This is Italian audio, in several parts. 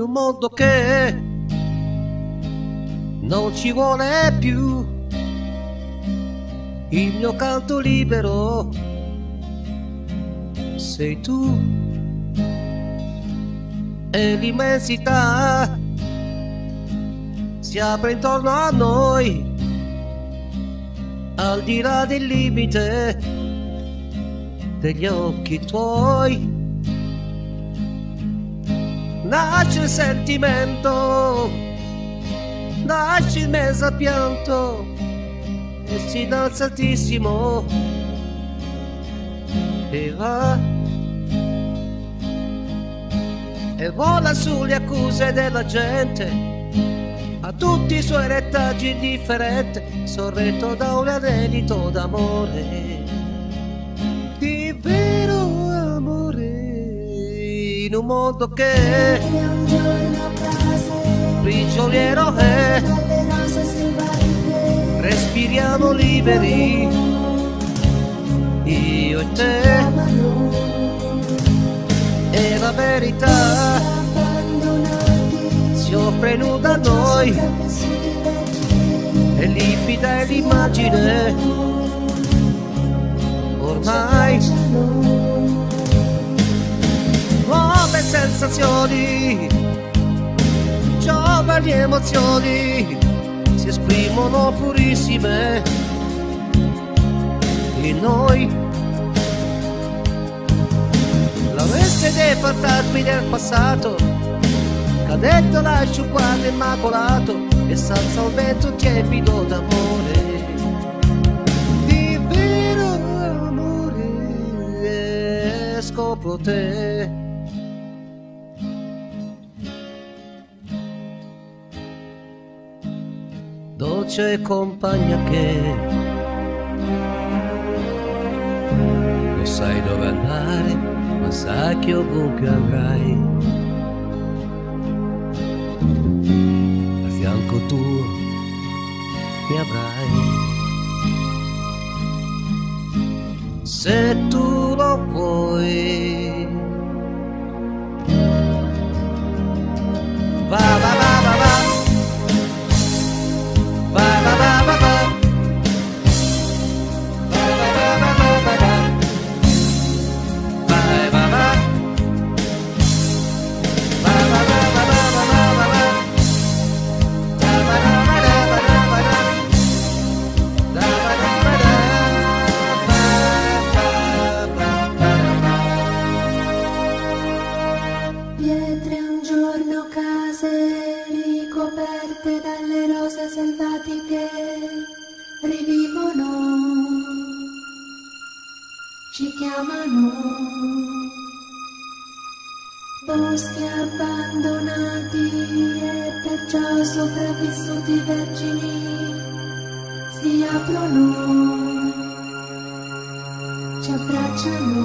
un mondo che non ci vuole più il mio canto libero sei tu e l'immensità si apre intorno a noi al di là del limite degli occhi tuoi. Nasce il sentimento, nasce il mezzo pianto e si danza altissimo e va e vola sulle accuse della gente, a tutti i suoi retaggi indifferente, sorretto da un anelito d'amore, di vero amore, in un mondo che prigioniero è, respiriamo liberi, io e te, e la verità si offre nuda a noi, e limpida è l'immagine, ormai nuove sensazioni, giovani emozioni si esprimono purissime in noi. La veste dei fantasmi del passato, cadetto lascia un quadro immacolato e salza un vento tiepido d'amore, di vero amore, e scopro te. Dolce compagna che non sai dove andare, ma sai che ovunque andrai a fianco tuo mi avrai, se tu lo vuoi. Va va va va va, va va va va va, va va va va va va, vai va va, va va va va va va va, va va va va va va, va va va va. Pietre un giorno, case ricoperte dalle rose selvatiche rivivono, ci chiamano, boschi abbandonati e perciò sopravvissuti vergini si aprono, ci abbracciano.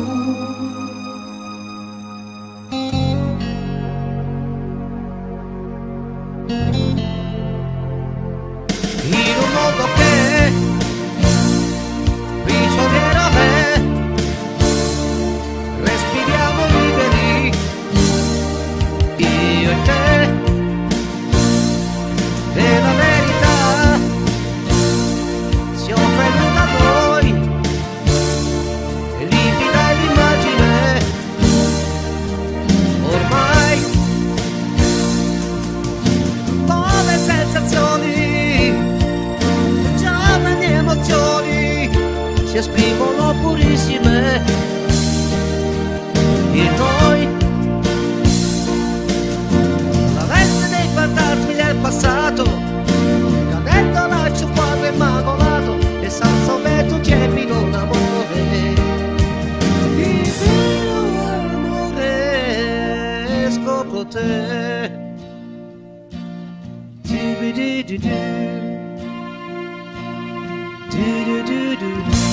In un mondo che prigioniero è, respiriamo liberi, io e te, e la verità si offre nuda a noi, e limpida è l'immagine, ormai nuove sensazioni, emozioni si esprimono purissime in noi. La veste dei fantasmi del passato, cadetto lascia un quadro immacolato e salsa un vento tiepido d'amore, di vero amore, scopro te. Di-di-di-di-di. Do do do do do.